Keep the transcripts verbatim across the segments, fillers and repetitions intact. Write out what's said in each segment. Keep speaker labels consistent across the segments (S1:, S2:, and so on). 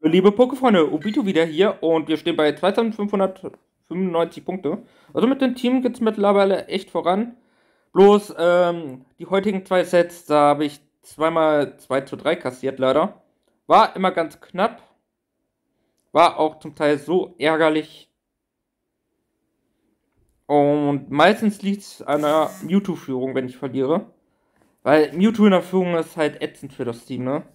S1: Liebe Pokéfreunde, Obito wieder hier und wir stehen bei zweitausendfünfhundertfünfundneunzig Punkte. Also mit dem Team geht es mittlerweile echt voran. Bloß ähm, die heutigen zwei Sets, da habe ich zweimal zwei zu drei kassiert leider. War immer ganz knapp. War auch zum Teil so ärgerlich. Und meistens liegt es an der Mewtwo-Führung, wenn ich verliere. Weil Mewtwo in der Führung ist halt ätzend für das Team, ne?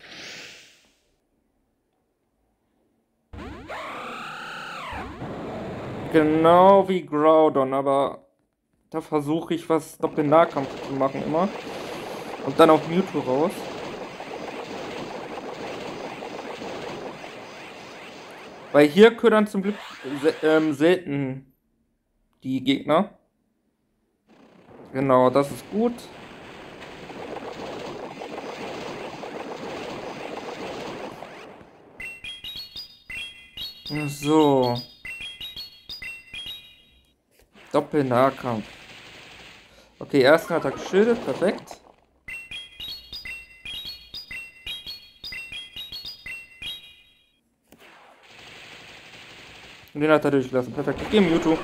S1: Genau wie Groudon, aber da versuche ich was Doppel-Nahkampf zu machen immer. Und dann auf Mewtwo raus. Weil hier ködern zum Glück se ähm, selten die Gegner. Genau, das ist gut. So. Doppel-Nahkampf. Okay, ersten hat er geschildert, perfekt. Und den hat er durchgelassen, perfekt. Ich gehe Mewtwo.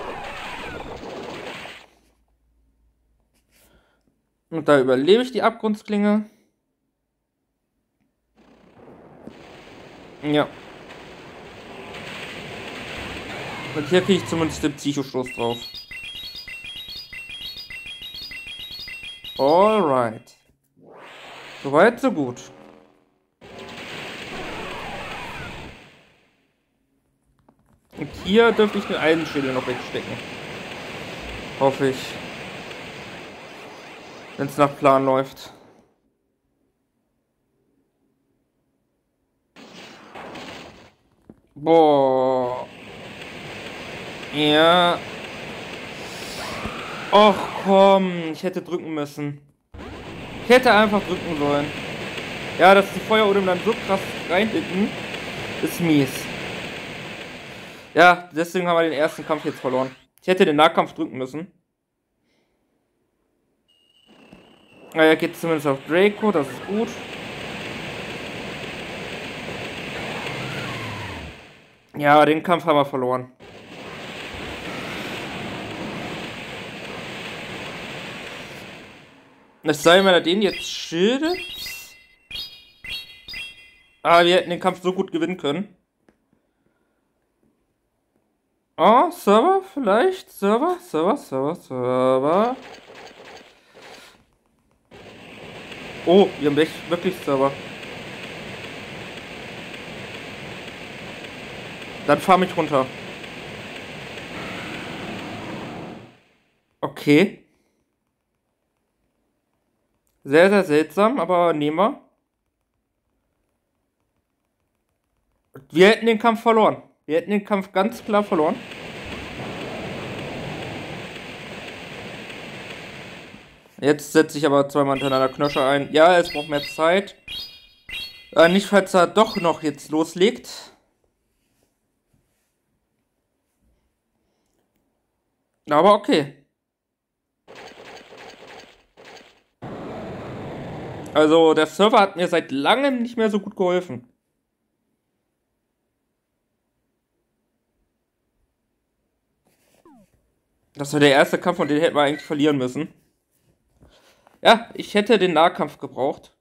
S1: Und da überlebe ich die Abgrundsklinge. Ja. Und hier kriege ich zumindest den Psychostoß drauf. Alright. Soweit, so gut. Und hier dürfte ich den Eisenschädel noch wegstecken. Hoffe ich. Wenn es nach Plan läuft. Boah. Ja. Och komm, ich hätte drücken müssen. Ich hätte einfach drücken sollen. Ja, dass die Feuerodem dann so krass reinhitten, ist mies. Ja, deswegen haben wir den ersten Kampf jetzt verloren. Ich hätte den Nahkampf drücken müssen. Na, er geht zumindest auf Draco, das ist gut. Ja, den Kampf haben wir verloren. Es sei denn, wenn er den jetzt schildet. Aber wir hätten den Kampf so gut gewinnen können. Oh, Server vielleicht? Server, Server, Server, Server. Oh, wir haben echt wirklich Server. Dann fahr mich runter. Okay. Sehr, sehr seltsam, aber nehmen wir. Wir hätten den Kampf verloren. Wir hätten den Kampf ganz klar verloren. Jetzt setze ich aber zweimal hintereinander Knösche ein. Ja, es braucht mehr Zeit. Äh, nicht, falls er doch noch jetzt loslegt. Aber okay. Also, der Server hat mir seit langem nicht mehr so gut geholfen. Das war der erste Kampf, und den hätten wir eigentlich verlieren müssen. Ja, ich hätte den Nahkampf gebraucht.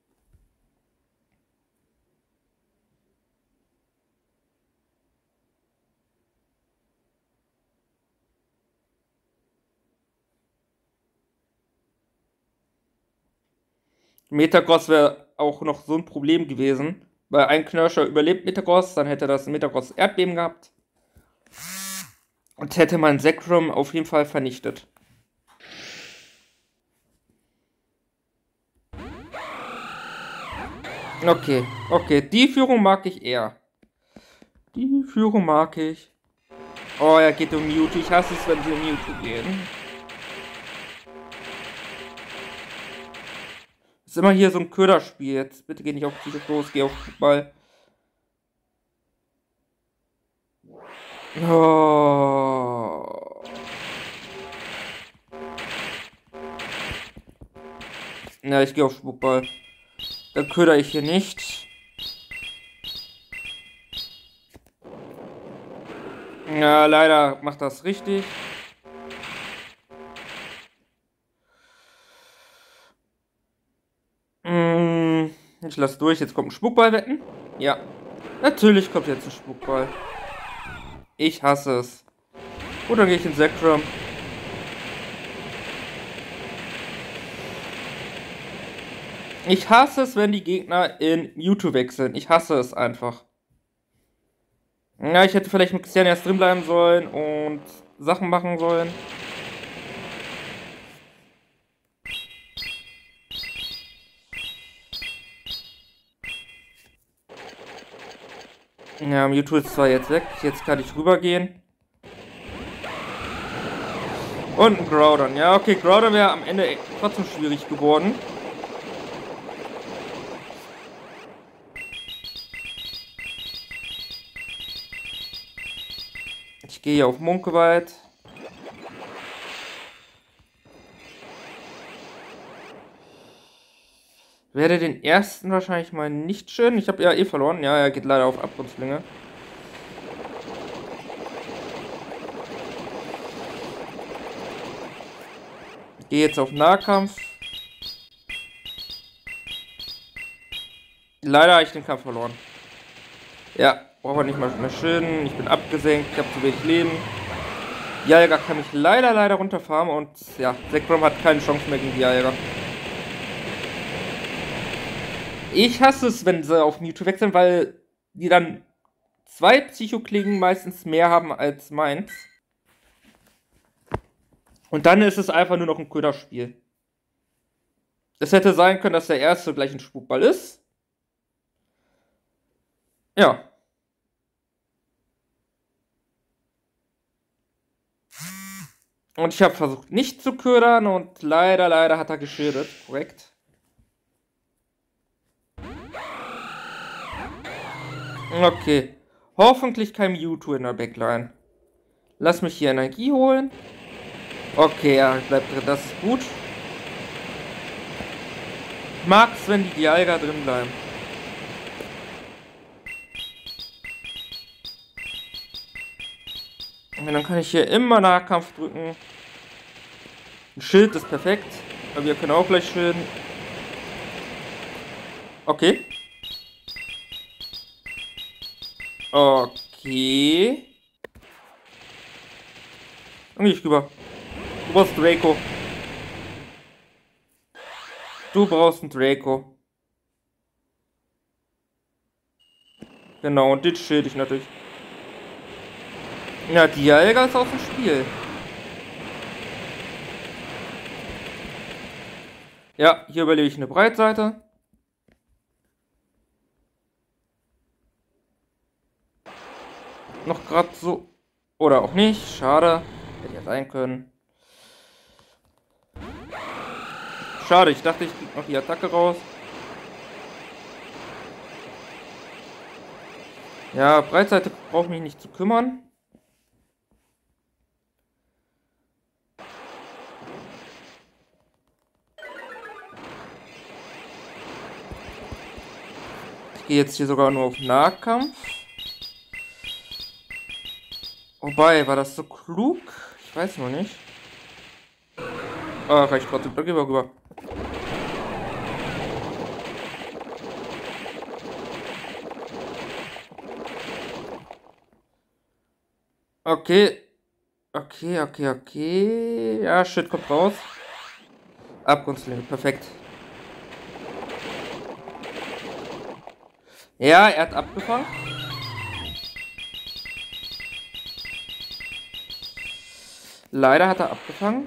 S1: Metagross wäre auch noch so ein Problem gewesen. Weil ein Knirscher überlebt Metagross, dann hätte das Metagross Erdbeben gehabt. Und hätte man Zekrom auf jeden Fall vernichtet. Okay, okay, die Führung mag ich eher. Die Führung mag ich. Oh, er geht um Mewtwo. Ich hasse es, wenn sie um Mewtwo gehen. Ist immer hier so ein Köderspiel. Jetzt bitte geh nicht auf diese los, geh auf Ball. Oh. Ja, ich gehe auf Spukball. Dann köder ich hier nicht. Ja, leider macht das richtig. Hm, ich lasse durch. Jetzt kommt ein Spuckball wetten. Ja, natürlich kommt jetzt ein Spuckball. Ich hasse es. Gut, dann gehe ich in Zekrom. Ich hasse es, wenn die Gegner in Mewtwo wechseln. Ich hasse es einfach. Ja, ich hätte vielleicht mit Christian erst drin bleiben sollen und Sachen machen sollen. Ja, Mewtwo ist zwar jetzt weg. Jetzt kann ich rübergehen. Und ein Groudon. Ja, okay, Groudon wäre am Ende trotzdem schwierig geworden. Ich gehe auf Munkewald. Werde den ersten wahrscheinlich mal nicht schön. Ich habe ja eh verloren. Ja, er geht leider auf Abgrundslinge. Ich gehe jetzt auf Nahkampf. Leider habe ich den Kampf verloren. Ja, brauche nicht mal mehr schön. Ich bin abgesenkt. Ich habe zu wenig Leben. Dialga kann mich leider, leider runterfarmen. Und ja, Zekrom hat keine Chance mehr gegen Dialga. Ich hasse es, wenn sie auf Mewtwo wechseln, weil die dann zwei Psychoklingen meistens mehr haben als meins. Und dann ist es einfach nur noch ein Köderspiel. Es hätte sein können, dass der erste gleich ein Spukball ist. Ja. Und ich habe versucht nicht zu ködern und leider, leider hat er geschildert. Korrekt. Okay. Hoffentlich kein Mewtwo in der Backline. Lass mich hier Energie holen. Okay, ja, bleibt drin. Das ist gut. Ich mag's, wenn die Dialga drin bleiben. Und dann kann ich hier immer Nahkampf drücken. Ein Schild ist perfekt. Aber wir können auch gleich schilden. Okay. Okay. Und ich rüber. Du brauchst Draco. Du brauchst einen Draco. Genau, und den schild ich natürlich. Ja, Dialga ist aus dem Spiel. Ja, hier überlebe ich eine Breitseite. Noch gerade so. Oder auch nicht. Schade. Hätte ja sein können. Schade, ich dachte, ich krieg noch die Attacke raus. Ja, Breitseite braucht mich nicht zu kümmern. Ich gehe jetzt hier sogar nur auf Nahkampf. Wobei, war das so klug? Ich weiß noch nicht. Ah, reicht trotzdem. Da gehen wir rüber. Okay. Okay, okay, okay. Ja, Shit kommt raus. Abgrundslinge, perfekt. Ja, er hat abgefangen. Leider hat er abgefangen.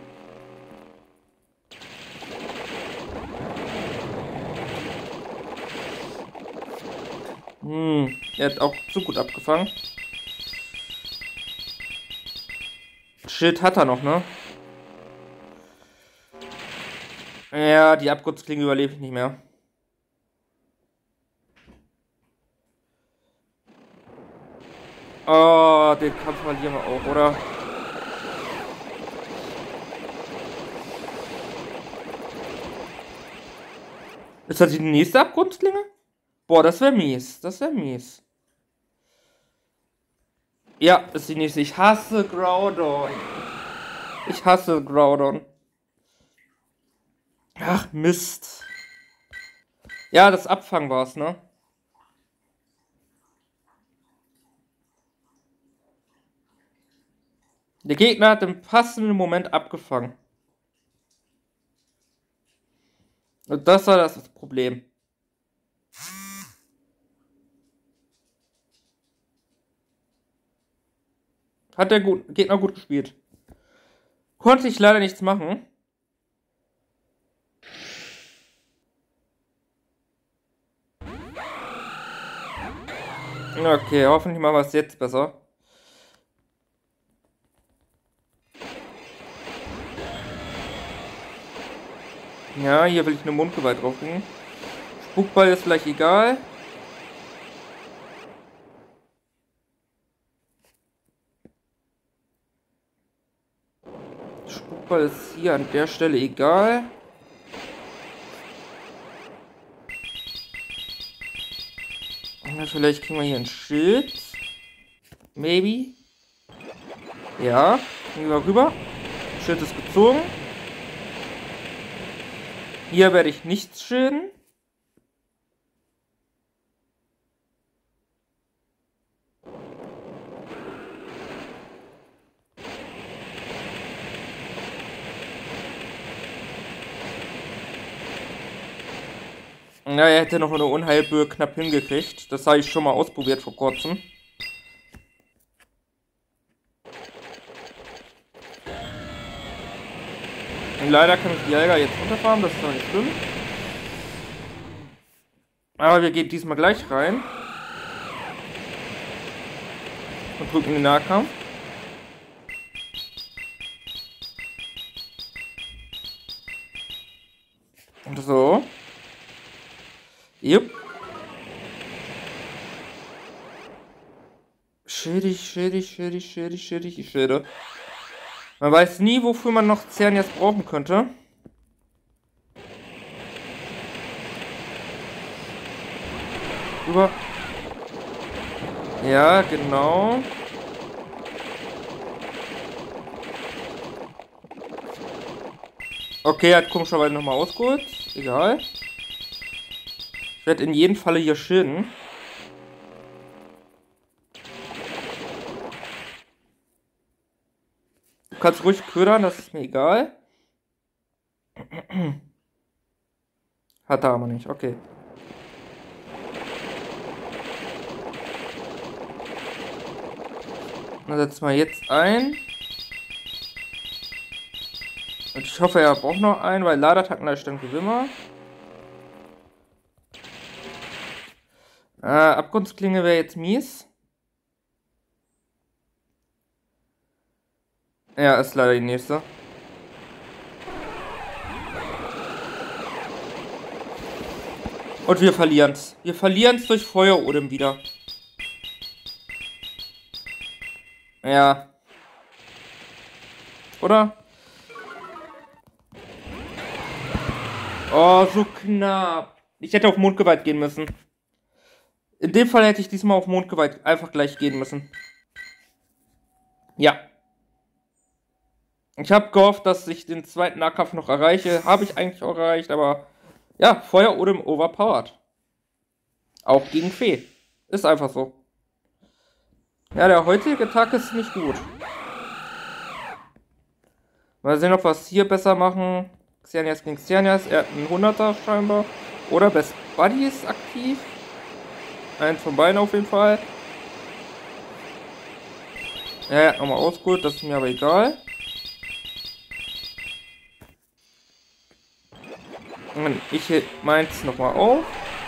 S1: Hm, er hat auch zu gut abgefangen. Shit hat er noch, ne? Ja, die Abgrundsklinge überlebe ich nicht mehr. Oh, den Kampf verlieren wir auch, oder? Ist das die nächste Abgrundsklinge? Boah, das wäre mies. Das wäre mies. Ja, ist die nächste. Ich hasse Groudon. Ich hasse Groudon. Ach, Mist. Ja, das Abfangen war's, ne? Der Gegner hat im passenden Moment abgefangen. Und das war das Problem. Hat der gut, Gegner gut gespielt. Konnte ich leider nichts machen. Okay, hoffentlich machen wir es jetzt besser. Ja, hier will ich eine Mundgewalt drauflegen. Spukball ist vielleicht egal. Spukball ist hier an der Stelle egal. Ja, vielleicht kriegen wir hier ein Schild. Maybe. Ja, gehen wir rüber. Schild ist gezogen. Hier werde ich nichts schilden. Ja, er hätte noch eine Unheilböe knapp hingekriegt. Das habe ich schon mal ausprobiert vor kurzem. Und leider kann ich die Jäger jetzt runterfahren, das ist noch nicht schlimm. Aber wir gehen diesmal gleich rein. Und drücken den Nahkampf. Und so. Jupp. Schildig, schildig, schildig, schildig, schildig, ich schilde. Man weiß nie, wofür man noch Xerneas brauchen könnte. Rüber. Ja, genau. Okay, er hat komischerweise nochmal ausgeholt. Egal. Ich werde in jedem Falle hier schilden. Du kannst ruhig ködern, das ist mir egal. Hat er aber nicht, okay. Dann setzen wir jetzt ein. Und ich hoffe, er braucht noch einen, weil Ladertacken da stand Gewimmer. Äh, Abgrundsklinge wäre jetzt mies. Ja, ist leider die nächste. Und wir verlieren es. Wir verlieren es durch Feuerodem wieder. Ja. Oder? Oh, so knapp. Ich hätte auf Mondgewalt gehen müssen. In dem Fall hätte ich diesmal auf Mondgewalt einfach gleich gehen müssen. Ja. Ich habe gehofft, dass ich den zweiten Nahkampf noch erreiche. Habe ich eigentlich auch erreicht, aber ja, Feuerodem overpowered. Auch gegen Fee. Ist einfach so. Ja, der heutige Tag ist nicht gut. Mal sehen, ob wir es hier besser machen. Xerneas gegen Xerneas. Er hat einen hunderter scheinbar. Oder Best Buddy ist aktiv. Eins von beiden auf jeden Fall. Ja, er hat nochmal ausgeholt. Das ist mir aber egal. Und ich meins nochmal auf.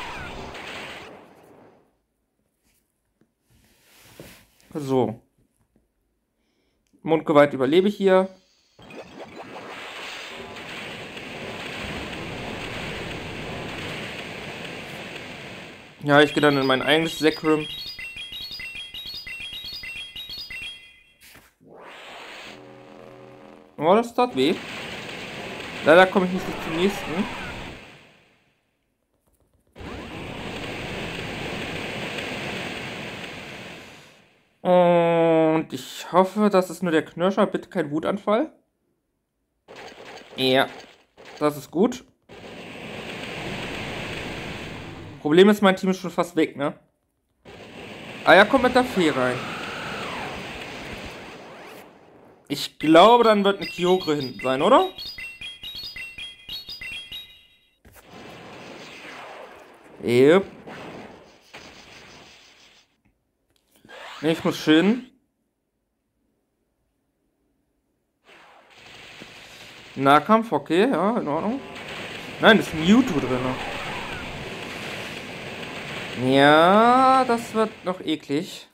S1: So. Mundgewalt überlebe ich hier. Ja, ich gehe dann in mein eigenes Zekrom. Oh, das tat weh. Leider komme ich nicht zum nächsten. Äh Und ich hoffe, das ist nur der Knirscher. Bitte kein Wutanfall. Ja, das ist gut. Problem ist, mein Team ist schon fast weg, ne? Ah ja, kommt mit der Fee rein. Ich glaube, dann wird eine Kyogre hinten sein, oder? Yep. Ich muss schön. Nahkampf, okay, ja, in Ordnung. Nein, ist Mewtwo drin. Ja, das wird noch eklig.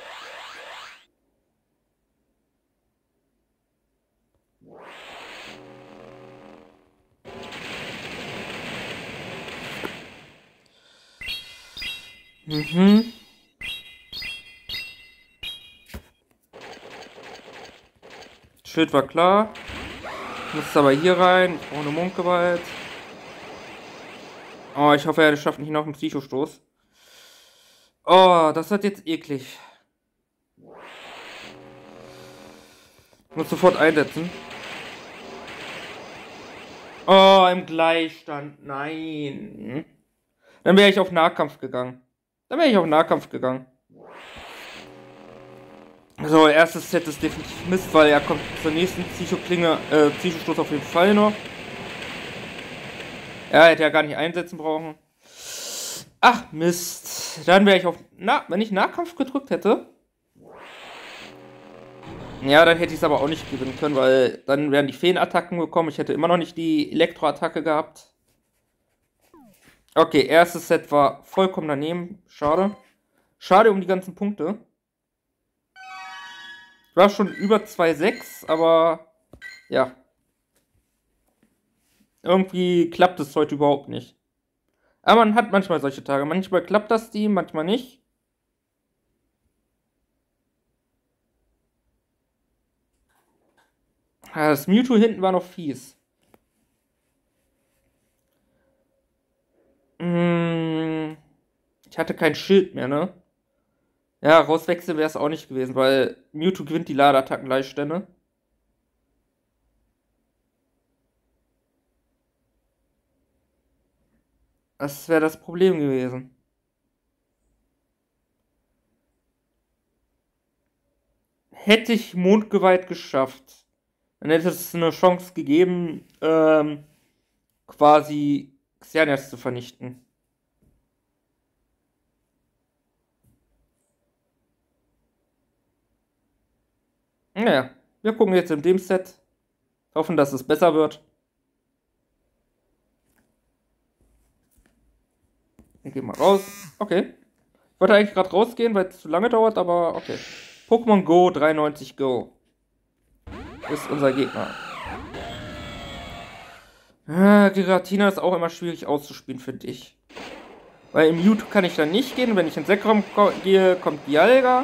S1: Mhm. Schild war klar. Muss aber hier rein. Ich brauche eine Mondgewalt. Oh, ich hoffe, er schafft nicht noch einen Psychostoß. Oh, das wird jetzt eklig. Ich muss sofort einsetzen. Oh, im Gleichstand. Nein. Dann wäre ich auf Nahkampf gegangen. Dann wäre ich auf Nahkampf gegangen. So, erstes Set ist definitiv Mist, weil er kommt zur nächsten Psychoklinge, äh, Psychostoß auf jeden Fall noch. Ja, hätte er gar nicht einsetzen brauchen. Ach, Mist. Dann wäre ich auf... Na, wenn ich Nahkampf gedrückt hätte... Ja, dann hätte ich es aber auch nicht gewinnen können, weil dann wären die Feenattacken gekommen. Ich hätte immer noch nicht die Elektroattacke gehabt. Okay, erstes Set war vollkommen daneben. Schade. Schade um die ganzen Punkte. Ich war schon über zwei Komma sechs, aber... Ja. Irgendwie klappt es heute überhaupt nicht. Aber man hat manchmal solche Tage. Manchmal klappt das Team, manchmal nicht. Ja, das Mewtwo hinten war noch fies. Hm, ich hatte kein Schild mehr, ne? Ja, rauswechseln wäre es auch nicht gewesen, weil Mewtwo gewinnt die Ladeattacken Leichtstände. Das wäre das Problem gewesen. Hätte ich Mondgewalt geschafft, dann hätte es eine Chance gegeben, ähm, quasi Xerneas zu vernichten. Naja, wir gucken jetzt in dem Set. Hoffen, dass es besser wird. Wir gehen mal raus. Okay. Ich wollte eigentlich gerade rausgehen, weil es zu lange dauert, aber okay. Pokémon Go dreiundneunzig Go. Ist unser Gegner. Ah, Giratina ist auch immer schwierig auszuspielen, finde ich. Weil im Mewtwo kann ich dann nicht gehen. Wenn ich in Zekrom gehe, kommt Dialga.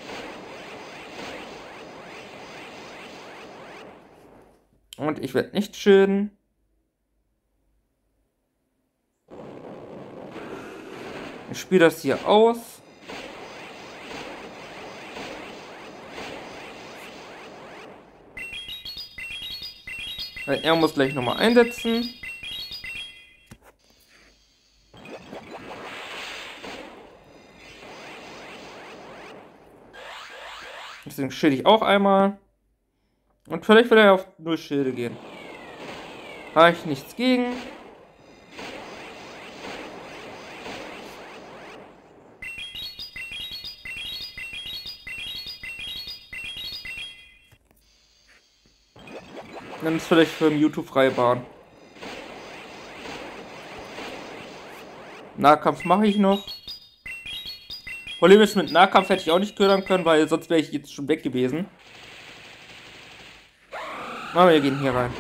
S1: Und ich werde nicht schön. Ich spiele das hier aus. Weil er muss gleich nochmal einsetzen. Deswegen schilde ich auch einmal. Und vielleicht will er auf null Schilde gehen. Habe ich nichts gegen. Dann ist vielleicht für Mewtwo freie Bahn. Nahkampf mache ich noch. Problem ist, mit Nahkampf hätte ich auch nicht ködern können, weil sonst wäre ich jetzt schon weg gewesen. Aber wir gehen hier rein.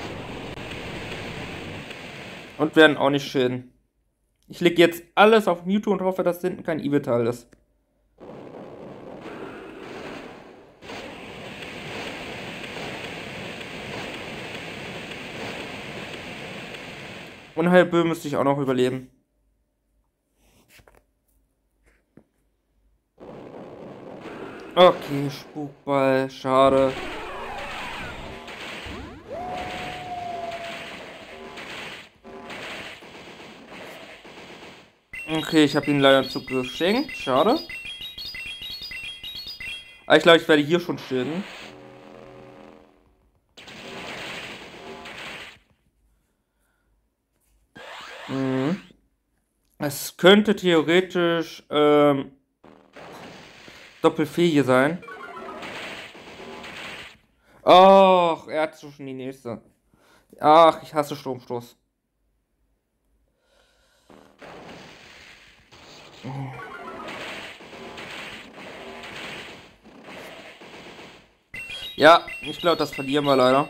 S1: Und werden auch nicht schön. Ich lege jetzt alles auf Mewtwo und hoffe, dass hinten kein Ivital ist. Und Halbbö müsste ich auch noch überleben. Okay, Spukball, schade. Okay, ich habe ihn leider zu geschenkt, schade. Aber ich glaube, ich werde hier schon schilden. Mhm. Es könnte theoretisch ähm, Doppelfee hier sein. Ach, er hat schon die nächste. Ach, ich hasse Stromstoß. Ja, ich glaube, das verlieren wir leider.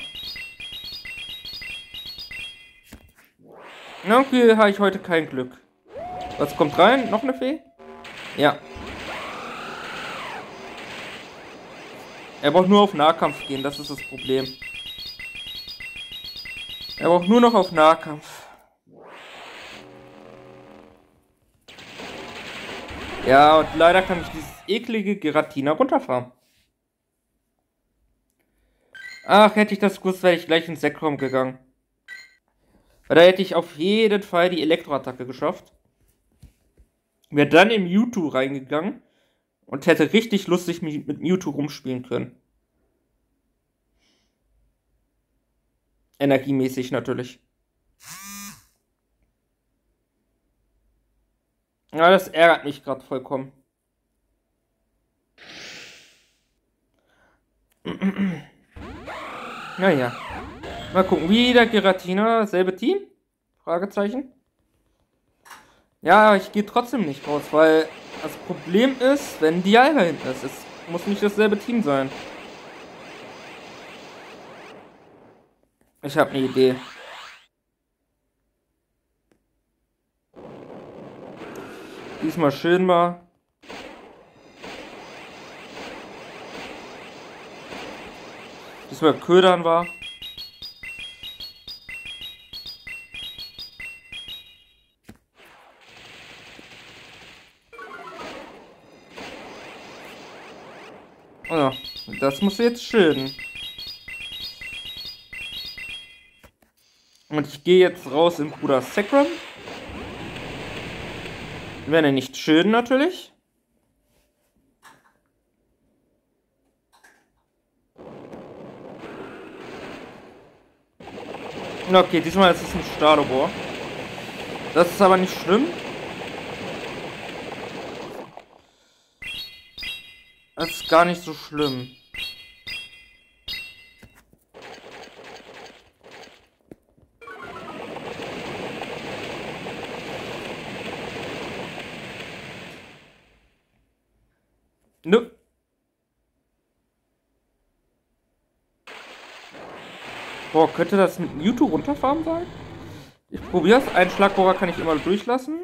S1: Irgendwie habe ich heute kein Glück. Was kommt rein? Noch eine Fee? Ja. Er braucht nur auf Nahkampf gehen, das ist das Problem. Er braucht nur noch auf Nahkampf. Ja, und leider kann ich dieses eklige Giratina runterfahren. Ach, hätte ich das gewusst, wäre ich gleich ins Sekrom gegangen. Weil da hätte ich auf jeden Fall die Elektroattacke geschafft. Wäre dann in Mewtwo reingegangen und hätte richtig lustig mit Mewtwo rumspielen können. Energiemäßig natürlich. Ja, das ärgert mich gerade vollkommen. Naja. Mal gucken. Wieder Giratina, selbe Team? Fragezeichen. Ja, ich gehe trotzdem nicht raus, weil das Problem ist, wenn Dialga hinten ist. Es muss nicht dasselbe Team sein. Ich habe eine Idee. Diesmal schön mal. Diesmal ködern war. Oh, das muss jetzt schön. Und ich gehe jetzt raus in Bruder Sekrom. Wenn er nicht schön natürlich. Okay, diesmal ist es ein Stadobor. Das ist aber nicht schlimm. Das ist gar nicht so schlimm. Nö. Boah, könnte das mit Mewtwo runterfahren sein? Ich probiere es. Einen Schlagbohrer kann ich immer durchlassen.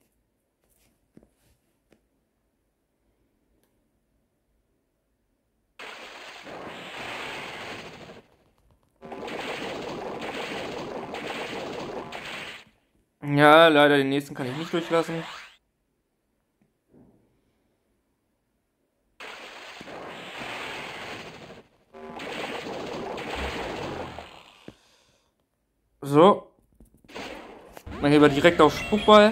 S1: Ja, leider den nächsten kann ich nicht durchlassen. So. Dann gehen wir direkt auf Spukball.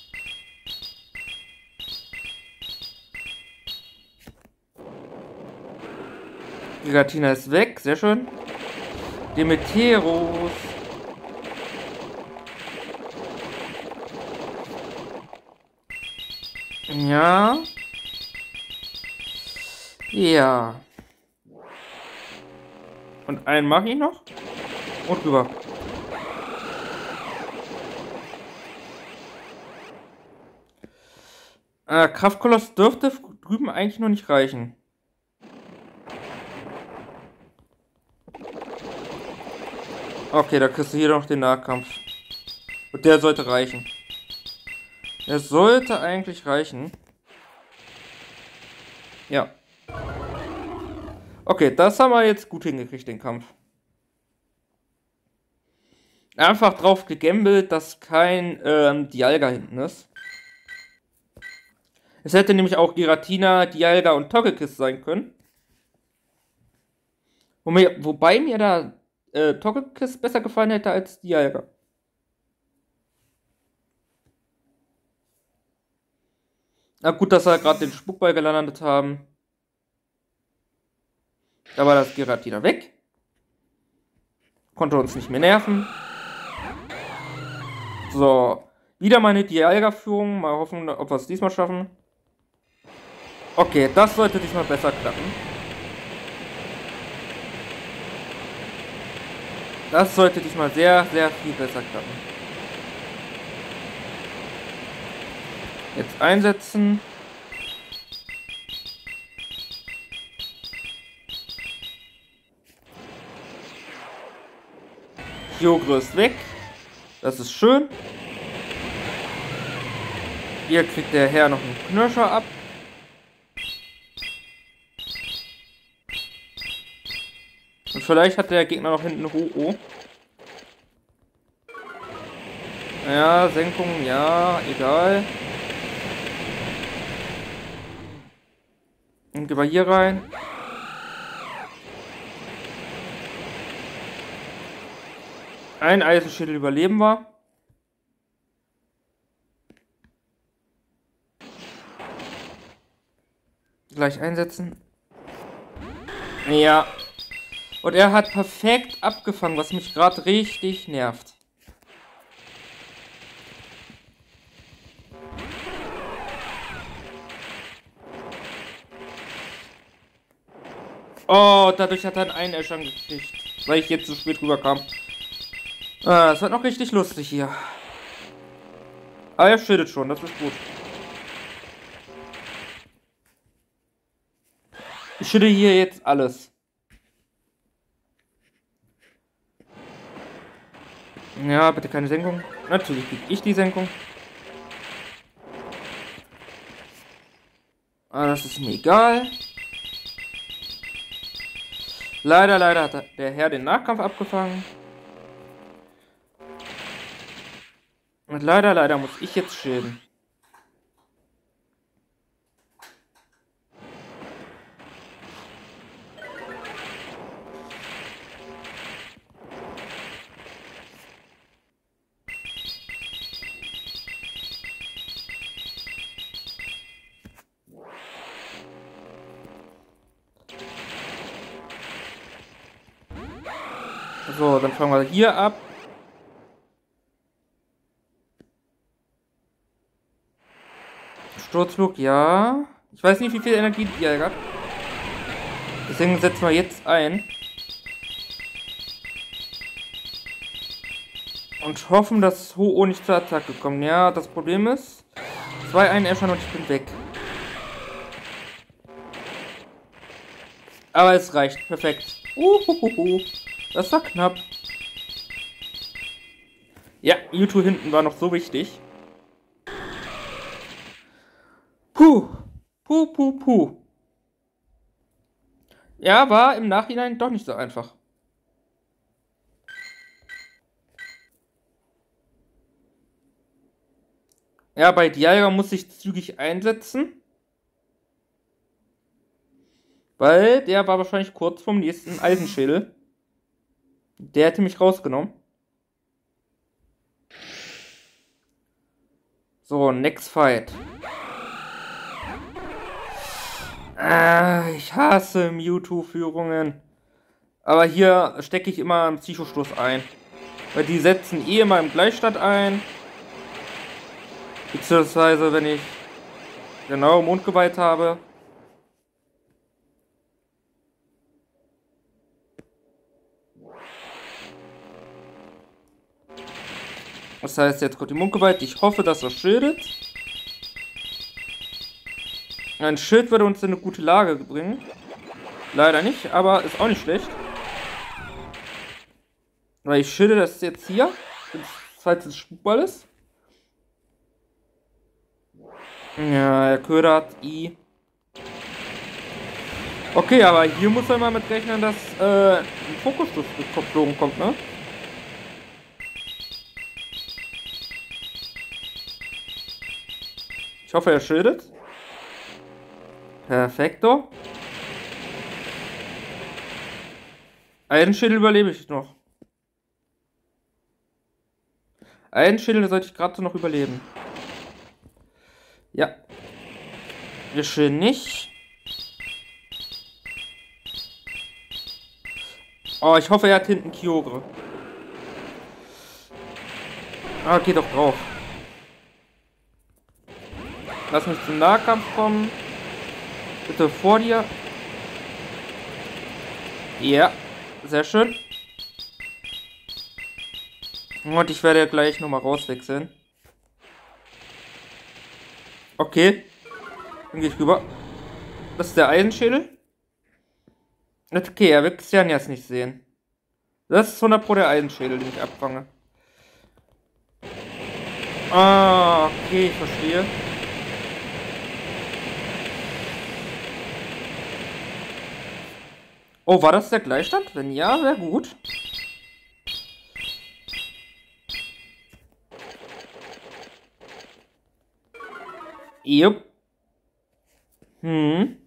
S1: Giratina ist weg, sehr schön. Demeteros. Ja. Ja. Und einen mache ich noch. Und rüber. Äh, Kraftkoloss dürfte drüben eigentlich noch nicht reichen. Okay, da kriegst du hier noch den Nahkampf. Und der sollte reichen. Der sollte eigentlich reichen. Ja. Okay, das haben wir jetzt gut hingekriegt, den Kampf. Einfach drauf gegambelt, dass kein ähm, Dialga hinten ist. Es hätte nämlich auch Giratina, Dialga und Togekiss sein können. Wo mir, wobei mir da äh, Togekiss besser gefallen hätte als Dialga. Na gut, dass wir gerade den Spuckball gelandet haben. Da war das Giratina weg. Konnte uns nicht mehr nerven. So. Wieder meine Dialga-Führung. Mal hoffen, ob wir es diesmal schaffen. Okay, das sollte diesmal besser klappen. Das sollte diesmal sehr, sehr viel besser klappen. Jetzt einsetzen. Kyogre ist weg. Das ist schön. Hier kriegt der Herr noch einen Knirscher ab. Und vielleicht hat der Gegner noch hinten Ho-Oh. Ja, Senkung, ja, egal. Und gehen wir hier rein. Ein Eisenschädel überleben wir. Gleich einsetzen. Ja. Und er hat perfekt abgefangen, was mich gerade richtig nervt. Oh, dadurch hat er einen Einäschern gekriegt, weil ich jetzt zu spät rüberkam. Ah, das wird noch richtig lustig hier. Aber er schildet schon, das ist gut. Ich schütte hier jetzt alles. Ja, bitte keine Senkung. Natürlich kriege ich die Senkung. Aber das ist mir egal. Leider, leider hat der Herr den Nahkampf abgefangen. Und leider, leider muss ich jetzt schilden. So, dann fangen wir hier ab. Sturzflug, ja. Ich weiß nicht, wie viel Energie die hat. Deswegen setzen wir jetzt ein. Und hoffen, dass Ho-Oh nicht zur Attacke kommt. Ja, das Problem ist, zwei Einäschern und ich bin weg. Aber es reicht. Perfekt. Uhuhuhu. Das war knapp. Ja, Mewtwo hinten war noch so wichtig. Puh. Puh, puh, puh. Ja, war im Nachhinein doch nicht so einfach. Ja, bei Dialga muss ich zügig einsetzen. Weil der war wahrscheinlich kurz vorm nächsten Eisenschädel. Der hätte mich rausgenommen. So, next fight. Ah, ich hasse Mewtwo-Führungen. Aber hier stecke ich immer einen Psychostoß ein. Weil die setzen eh immer im Gleichstand ein. Beziehungsweise, wenn ich genau Mondgewalt habe. Das heißt, jetzt kommt die Mondgewalt. Ich hoffe, dass er schildet. Ein Schild würde uns in eine gute Lage bringen. Leider nicht, aber ist auch nicht schlecht. Weil ich schilde das jetzt hier, falls es Spukball ist. Ja, er ködert I. Okay, aber hier muss man mal mit rechnen, dass äh, ein Fokusstoß geflogen kommt, ne? Ich hoffe, er schildet. Perfekto. Einen Schädel überlebe ich noch. Einen Schädel sollte ich gerade noch überleben. Ja. Wir schön nicht. Oh, ich hoffe, er hat hinten Kyogre. Ah, geh doch drauf. Lass mich zum Nahkampf kommen. Bitte vor dir. Ja, sehr schön. Und ich werde gleich nochmal rauswechseln. Okay. Dann gehe ich rüber. Das ist der Eisenschädel. Okay, er wird Xerneas nicht sehen. Das ist hundert Pro der Eisenschädel, den ich abfange. Ah, okay, ich verstehe. Oh, war das der Gleichstand? Wenn ja, wäre gut. Jupp. Hm.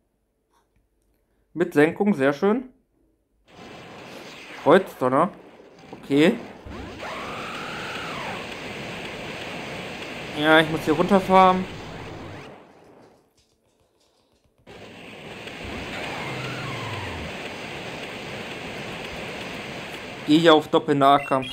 S1: Mit Senkung, sehr schön. Kreuzdonner. Okay. Ja, ich muss hier runterfahren. Gehe hier auf Doppel-Nahkampf.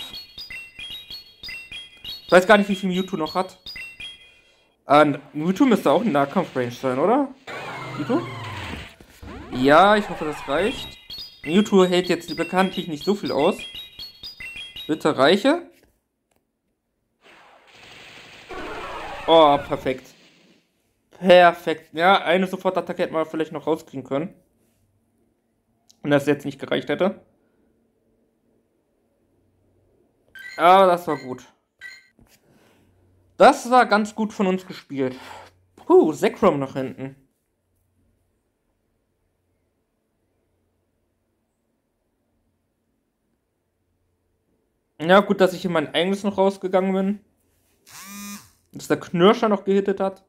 S1: Ich weiß gar nicht, wie viel Mewtwo noch hat. Äh, Mewtwo müsste auch in Nahkampf-Range sein, oder? Mewtwo? Ja, ich hoffe, das reicht. Mewtwo hält jetzt bekanntlich nicht so viel aus. Bitte reiche. Oh, perfekt. Perfekt. Ja, eine Sofortattacke hätten wir vielleicht noch rauskriegen können. Und das jetzt nicht gereicht hätte. Aber das war gut. Das war ganz gut von uns gespielt. Puh, Zekrom nach hinten. Ja, gut, dass ich hier mein eigenes noch rausgegangen bin. Dass der Knirscher noch gehittet hat.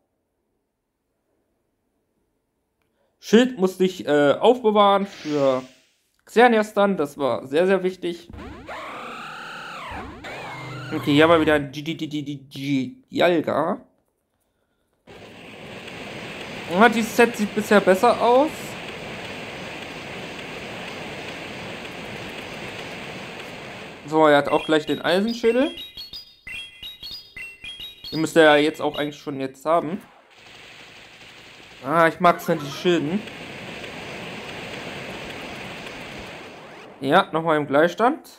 S1: Schild musste ich äh, aufbewahren für Xerneas dann. Das war sehr, sehr wichtig. Okay, hier haben wir wieder ein Dialga. Ja, dieses Set sieht bisher besser aus. So, er hat auch gleich den Eisenschädel. Den müsste er ja jetzt auch eigentlich schon jetzt haben. Ah, ich mag es nicht, die Schilden. Ja, nochmal im Gleichstand.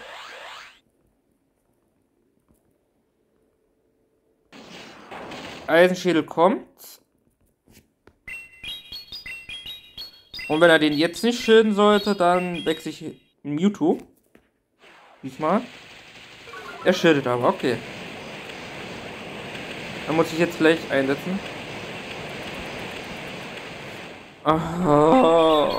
S1: Eisenschädel kommt. Und wenn er den jetzt nicht schilden sollte, dann wechsle ich in Mewtwo. Diesmal. Er schildet aber, okay. Dann muss ich jetzt vielleicht einsetzen. Oh.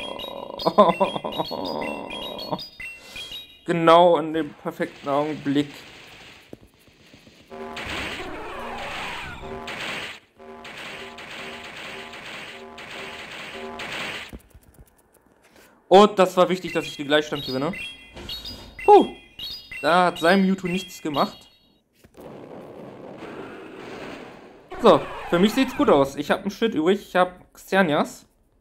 S1: Genau in dem perfekten Augenblick. Und das war wichtig, dass ich den Gleichstand gewinne. Puh. Da hat sein Mewtwo nichts gemacht. So, für mich sieht's gut aus. Ich habe ein Schild übrig. Ich habe Xerneas.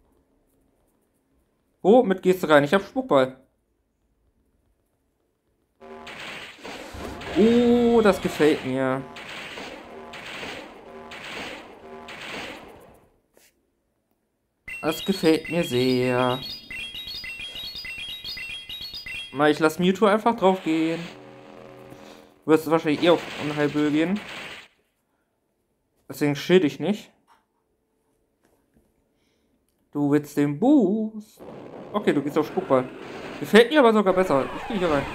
S1: Womit gehst du rein? Ich habe Spuckball. Oh, das gefällt mir. Das gefällt mir sehr. Mal, ich lasse Mewtwo einfach drauf gehen. Du wirst wahrscheinlich eh auf Unheilböe gehen. Deswegen schild ich nicht. Du willst den Boost. Okay, du gehst auf Spuckball. Gefällt mir aber sogar besser. Ich gehe hier rein.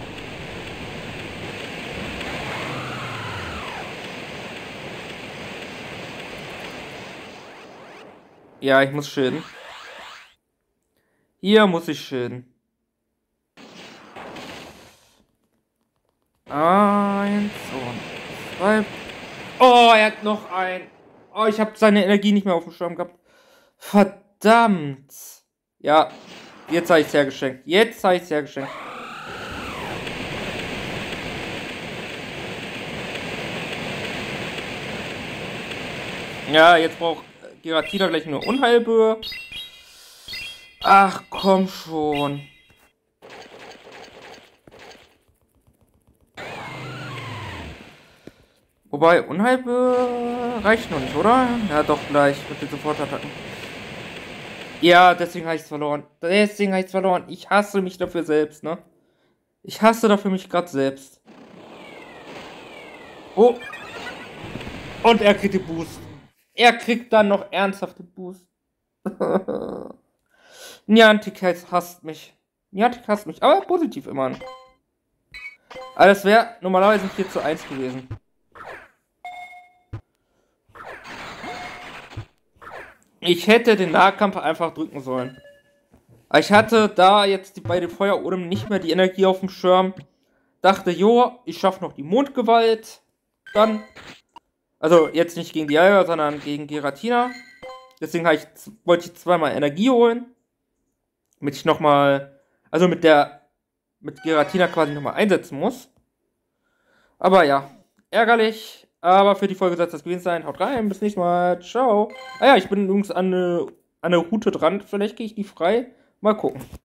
S1: Ja, ich muss schilden. Hier muss ich schilden. Eins und zwei. Oh, er hat noch ein. Oh, ich habe seine Energie nicht mehr auf dem Schirm gehabt. Verdammt. Ja, jetzt habe ich es hergeschenkt. Jetzt habe ich es hergeschenkt. Ja, jetzt braucht Giratina gleich eine Unheilböe. Ach, komm schon. Wobei, Unheilböe reicht noch nicht, oder? Ja, doch, gleich mit den Sofortattacken. Ja, deswegen habe ich es verloren. Deswegen habe ich es verloren. Ich hasse mich dafür selbst, ne? Ich hasse dafür mich gerade selbst. Oh. Und er kriegt den Boost. Er kriegt dann noch ernsthaft den Boost. Niantic hasst mich. Niantic hasst mich, aber positiv immerhin. Aber das wäre normalerweise vier zu eins gewesen. Ich hätte den Nahkampf einfach drücken sollen. Aber ich hatte da jetzt bei den Feuerodem nicht mehr die Energie auf dem Schirm. Dachte, jo, ich schaffe noch die Mondgewalt. Dann. Also jetzt nicht gegen die Eier, sondern gegen Giratina. Deswegen ich, wollte ich zweimal Energie holen. Damit ich nochmal. Also mit der. Mit Giratina quasi nochmal einsetzen muss. Aber ja. Ärgerlich. Aber für die Folge soll es das gewesen sein. Haut rein. Bis nächstes Mal. Ciao. Ah ja, ich bin übrigens an eine, an eine Route dran. Vielleicht gehe ich die frei. Mal gucken.